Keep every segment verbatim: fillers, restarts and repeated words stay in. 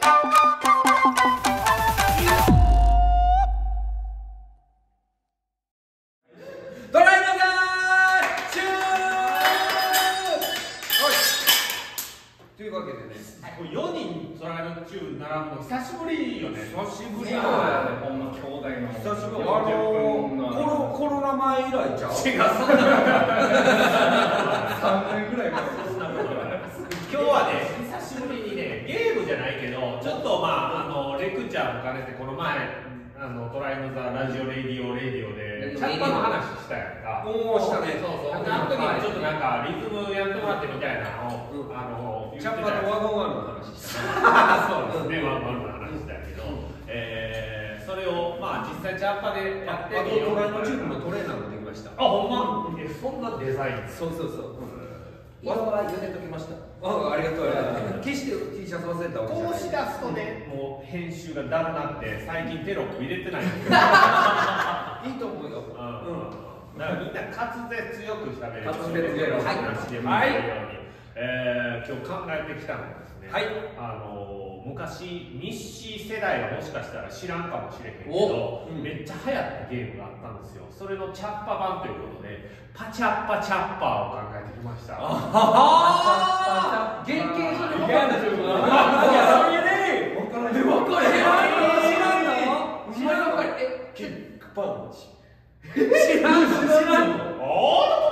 ドライバーシューというわけでね、 よにんドライバー中並ぶの久しぶりよね。 久しぶりだよよね。 ほんま兄弟の久しぶり。あのコロコロナ前以来ちゃう。 違う、そんなさんねんぐらい前。 そんなことない。今日はね、久しぶりにね、ゲームじゃないけど、ちょっとまあ、あのレクチャーも兼ねて、この前、あのトライのザ・ラジオ・レディオ・レディオで、チャッパの話したやんか。 おー、したね。 そうそう。あの時にちょっとなんか、リズムやってもらってみたいなのを、あの、 チャッパとワゴンワンの話した。 そうですね、ワンワンの話したけど、えー、それをまあ実際チャッパでやってみよう。 トライのチューブのトレーナーもできました。 あ、ほんま？え、そんなデザイン？ そうそうそう。 色は茹でときました。 あ、ありがとう。決して T シャツ忘れたわけじゃない。 こうしだすとね、もう編集がだるなって最近テロップ入れてないんですよ。 いいと思うよ。 うん。だからみんな滑舌よく喋れる。 滑舌ゼロ。 はい。えー、今日考えてきたのはですね。 はい。 あの昔日誌世代はもしかしたら知らんかもしれへんけど、うん、めっちゃ流行ったゲームがあったんですよ。それのチャッパ版ということで、パチャッパチャッパーを考えてきました。ああ、原型それ分かんないですよ。いや、そういうね。分からない。分かれへん。知らんの？知らんの？え、キックパンチ。知らんの？知らんの？ おー。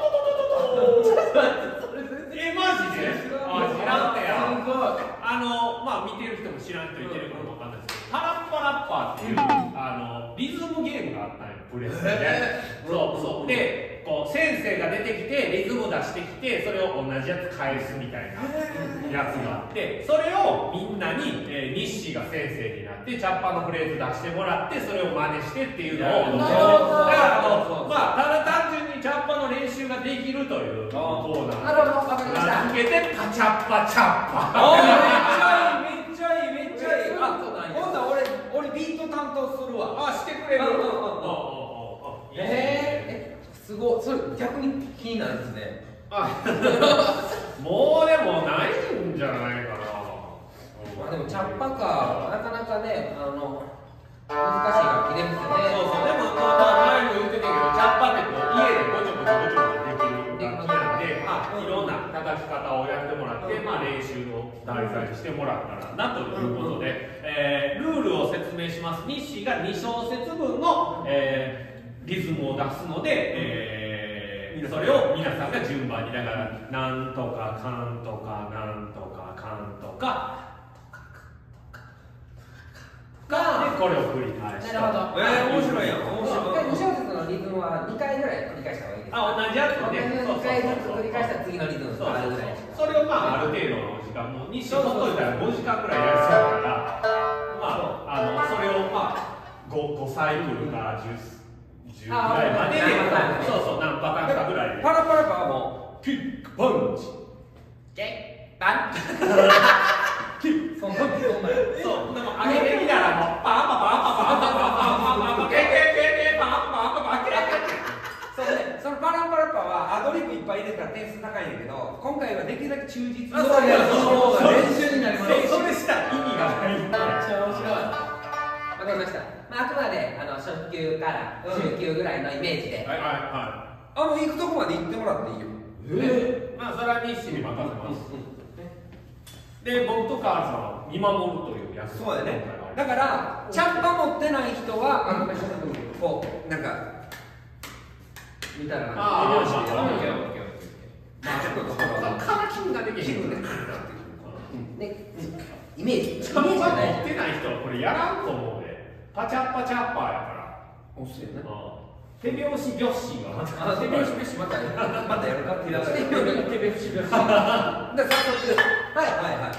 え、マジで？あ、知らんてや。あの、まあ見てる人も知らん人いてるかもわかんないですけど、パラッパラッパーっていうあのリズムゲームがあったんよ、プレスでね。そうそう。で、こう先生が出てきてリズム出してきて、それを同じやつ返すみたいなやつがあって、それをみんなに、えー、日誌が先生になってチャッパのフレーズ出してもらって、それを真似してっていうのを、だからこう、まあただ単純にチャッパの練習ができるというコーナー。 なるほど、わかりました。 名付けてパチャッパチャッパ。 めっちゃいい、めっちゃいい、めっちゃいい。あ、そうなんや。今度は俺、俺ビート担当するわ。 あ、してくれる。 ええ、すごい。それ逆に気になるんですね。 あ、もうでもないんじゃないかな。 まあでもチャッパか、なかなかね、あの難しい楽器ですよね。 そうそう。でもまあ前も言ってたけど、チャッパってこう家でごちょごちょごちょごちょできる楽器なんで、まあいろんな叩き方をやってもらって、まあ練習の題材にしてもらったらなということで、えー、ルールを説明します。日誌がに小節分の、えー、リズムを出すので、えー、それを皆さんが順番に、だからなんとかかんとかなんとかかんとかがでこれを繰り返し。 なるほど。 えー、面白いやん。面白い。 に小節のリズムはにかいぐらい繰り返した方がいいですか？ あ、同じやつでにかいずつ繰り返したら次のリズムに変わるぐらい。 それをまあある程度の時間、もうに章ほっといたらごじかんぐらいやりそうだから、まああのそれをまあ 5, 5サイクルからじゅう、じゅうぐらいまでで、そうそう何パターンかぐらいで。 パラパラパーもキックパンチ。 ゲッパン。そんなそんなそう、でも上げてきたらもうパンパパンパパンパパンパンパンパンケケケケパンパンパパンケケケ。 そうね、そのパラパラパはアドリブいっぱい入れたら点数高いんだけど、今回はできるだけ忠実に。 そういや、そうそう練習になります。 それしたら意味がない。めっちゃ面白い。 わかりました。まああくまであの初級から中級ぐらいのイメージで。 はいはいはい。 あの行くとこまで行ってもらっていいよ。 ええ、まあそれは日誌に任せます。で、僕と川原さんは見守るというやつ。 そうだね。だからチャッパ持ってない人はあのこうなんかみたいな感じで。 ああ、 オッケーオッケーオッケー。まあちょっとこのカラキンができる。 気分で。 でイメージ。 チャッパ持ってない人はこれやらんと思うで。パチャッパチャッパーやから。 おっすよね。 手拍子拍子は。 あ、手拍子拍子またまたやるかって言われて。手拍子拍子。で早速はいはいはい。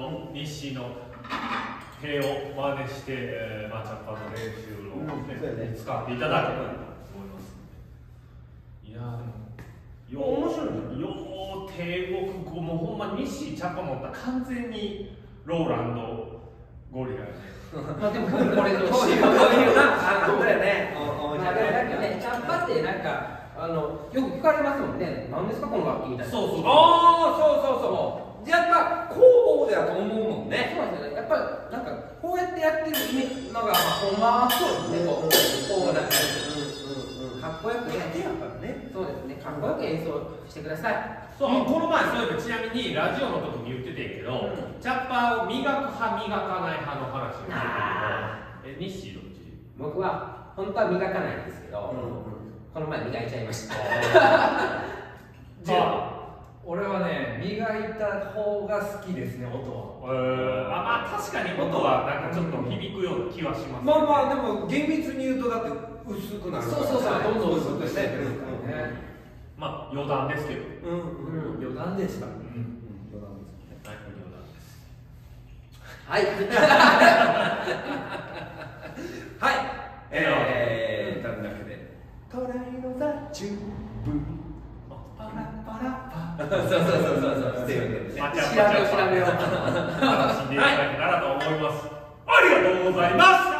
の日誌の手を真似して、えー、まあチャッパの練習を、ねうんね、 使っていただけたらと思います。いやーでもよ面白いね。 よう手動くこうもうほんま日誌チャッパ持ったら完全にローランドゴリラやね。 まあでもこれのこういうこういうなあったよね。 まあでもなんかね、チャッパってなんかあのよく聞かれますもんね。何ですかこの楽器みたいな。 そうそう。 ああそうそうそう。やっぱ工房だと思うもんね。 そうなんですよね。やっぱりなんかこうやってやってるイメージのがほんまはそうですね。こうこうなんかうんうんうんかっこよくね。 やっぱね。 そうですね。かっこよく演奏してください。 そう、この前そういえばちなみにラジオの時に言っててんけど、 うん、 チャッパーを磨く派磨かない派の話をしてあたけど、え、日誌どっち？ 僕は本当は磨かないんですけど、 うんこの前磨いちゃいました。 じゃあ俺はね磨いた方が好きですね音は。 えー、あ、まあ確かに音はなんかちょっと響くような気はします、ね。 まあまあでも厳密に言うとだって薄くなるから。 そうそうそうどんどん薄くししててくるからね。 まあ余談ですけど。 うんうん余談でした。 うん。 余談ですね。 はい、余談です。 はい。 はい。えー、というわけでトライのザチューブパラパラパ。そうそうそうそうそう。っていうわけでね。 まあ、じゃあ調べよう調べよう。 楽しんでいただけたらと思います。ありがとうございます。